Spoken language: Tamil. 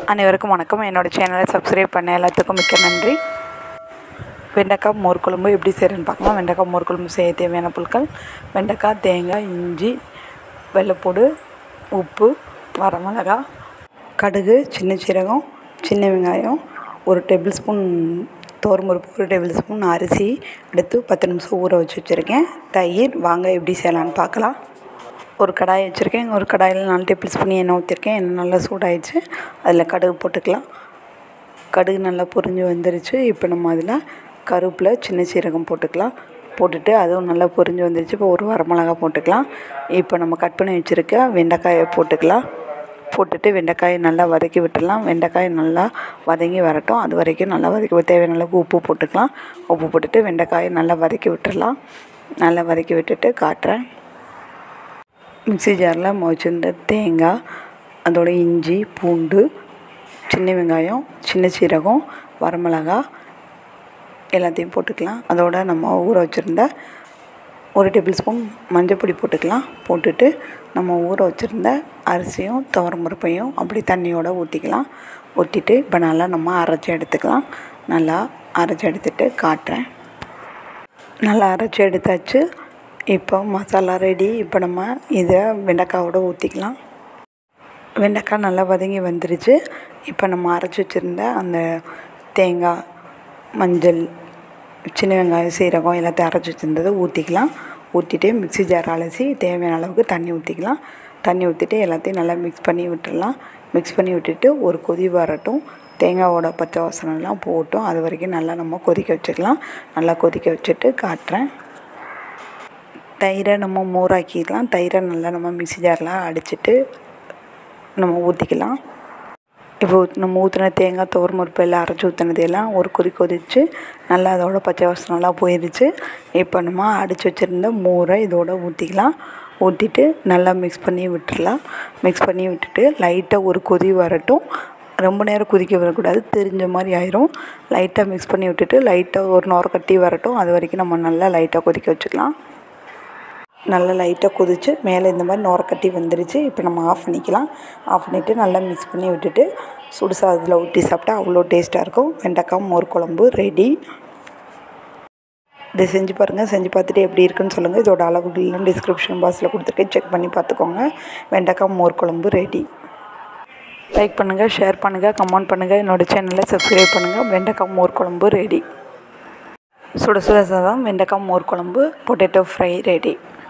அனைவருக்கும் வணக்கம். என்னோடய சேனலை சப்ஸ்கிரைப் பண்ண எல்லாத்துக்கும் மிக்க நன்றி. வெண்டைக்காய் மோர் குழம்பு எப்படி செய்கிறேன்னு பார்க்கலாம். வெண்டைக்காய் மோர் குழம்பு செய்ய தேவையான பொருட்கள்: வெண்டைக்காய், தேங்காய், இஞ்சி, வெள்ளைப்பூடு, உப்பு, வரமிளகா, கடுகு, சின்ன சீரகம், சின்ன வெங்காயம், 1 டேபிள் ஸ்பூன் துவரம்பருப்பு, 1 டேபிள் ஸ்பூன் அரிசி எடுத்து 10 நிமிஷம் ஊற வச்சு வச்சுருக்கேன். தயிர். வாங்க எப்படி செய்யலான்னு பார்க்கலாம். ஒரு கடாய் வச்சுருக்கேன். ஒரு கடாயில் 4 டேபிள் ஸ்பூன் எண்ணெய் ஊற்றிருக்கேன். எண்ணெய் நல்லா சூடாகிடுச்சு. அதில் கடுகு போட்டுக்கலாம். கடுகு நல்லா பொரிஞ்சு வந்துருச்சு. இப்போ நம்ம அதில் கருவேப்பிலை, சின்ன சீரகம் போட்டுக்கலாம். போட்டுட்டு அதுவும் நல்லா பொரிஞ்சு வந்துருச்சு. இப்போ ஒரு வரமிளகா போட்டுக்கலாம். இப்போ நம்ம கட் பண்ணி வச்சுருக்க வெண்டைக்காயை போட்டுக்கலாம். போட்டுட்டு வெண்டைக்காயை நல்லா வதக்கி விட்டுடலாம். வெண்டைக்காய் நல்லா வதங்கி வரட்டும். அது வரைக்கும் நல்லா வதக்கி தேவையான அளவுக்கு உப்பு போட்டுக்கலாம். உப்பு போட்டுட்டு வெண்டைக்காயை நல்லா வதக்கி விட்டுடலாம். நல்லா வதக்கி விட்டுட்டு காட்டுறேன். மிக்ஸி ஜாரில் வச்சுருந்த தேங்காய், அதோட இஞ்சி, பூண்டு, சின்ன வெங்காயம், சின்ன சீரகம், வரமிளகா எல்லாத்தையும் போட்டுக்கலாம். அதோட நம்ம ஊற வச்சுருந்த 1 டேபிள் ஸ்பூன் மஞ்சள் பொடி போட்டுக்கலாம். போட்டுட்டு நம்ம ஊற வச்சுருந்த அரிசியும் துவரம்பருப்பையும் அப்படி தண்ணியோடு ஊற்றிக்கலாம். ஊற்றிட்டு இப்போ நல்லா நம்ம அரைச்சி எடுத்துக்கலாம். நல்லா அரைச்சி எடுத்துகிட்டு காட்டுறேன். நல்லா அரைச்சி எடுத்தாச்சு. இப்போ மசாலா ரெடி. இப்போ நம்ம இதை வெண்டைக்காயோடு ஊற்றிக்கலாம். வெண்டைக்காய் நல்லா வதங்கி வந்துருச்சு. இப்போ நம்ம அரைச்சி வச்சுருந்த அந்த தேங்காய், மஞ்சள், சின்ன வெங்காயம், சீரகம் எல்லாத்தையும் அரைச்சி வச்சுருந்ததை ஊற்றிக்கலாம். ஊற்றிட்டு மிக்ஸி ஜார் அலசி தேவையான அளவுக்கு தண்ணி ஊற்றிக்கலாம். தண்ணி ஊற்றிட்டு எல்லாத்தையும் நல்லா மிக்ஸ் பண்ணி விட்டுடலாம். மிக்ஸ் பண்ணி விட்டுட்டு ஒரு கொதி வரட்டும். தேங்காயோட பச்சை வாசனைலாம் போட்டும். அது வரைக்கும் நல்லா நம்ம கொதிக்க வச்சுக்கலாம். நல்லா கொதிக்க வச்சுட்டு காட்டுறேன். தயிரை நம்ம மோராக்கிக்கலாம். தயிரை நல்லா நம்ம மிக்ஸி ஜாரில் அடிச்சுட்டு நம்ம ஊற்றிக்கலாம். இப்போ நம்ம ஊற்றின தேங்காய், துவரம்பருப்பு எல்லாம் அரைச்சி ஊற்றினது எல்லாம் ஒரு கொதிச்சு நல்லா அதோட பச்சை வாசனைலாம் போயிடுச்சு. இப்போ நம்ம அடித்து வச்சுருந்த மோரை இதோட ஊற்றிக்கலாம். ஊற்றிட்டு நல்லா மிக்ஸ் பண்ணி விட்டுடலாம். மிக்ஸ் பண்ணி விட்டுட்டு லைட்டாக ஒரு கொதி வரட்டும். ரொம்ப நேரம் கொதிக்க வரக்கூடாது, தெரிஞ்ச மாதிரி ஆயிரும். லைட்டாக மிக்ஸ் பண்ணி விட்டுட்டு லைட்டாக ஒரு நுர கட்டி வரட்டும். அது வரைக்கும் நம்ம நல்லா லைட்டாக கொதிக்க வச்சுக்கலாம். நல்லா லைட்டாக கொதிச்சு மேலே இந்த மாதிரி நுர கட்டி வந்துருச்சு. இப்போ நம்ம ஆஃப் பண்ணிக்கலாம். ஆஃப் பண்ணிவிட்டு நல்லா மிக்ஸ் பண்ணி விட்டுட்டு சுடு சாதத்தில் ஊற்றி சாப்பிட்டா அவ்வளோ டேஸ்ட்டாக இருக்கும். வெண்டைக்காய் மோர் குழம்பு ரெடி. இதை செஞ்சு பாருங்கள். செஞ்சு பார்த்துட்டு எப்படி இருக்குன்னு சொல்லுங்கள். இதோட அளவுகள்லாம் டிஸ்கிரிப்ஷன் பாக்ஸில் கொடுத்துருக்கேன். செக் பண்ணி பார்த்துக்கோங்க. வெண்டைக்காய் மோர் குழம்பு ரெடி. லைக் பண்ணுங்கள், ஷேர் பண்ணுங்கள், கமெண்ட் பண்ணுங்கள். என்னோடய சேனலை சப்ஸ்கிரைப் பண்ணுங்கள். வெண்டைக்காய் மோர் குழம்பு ரெடி. சுட சுட சாதம், வெண்டைக்காய் மோர் குழம்பு, பொட்டேட்டோ ஃப்ரை ரெடி.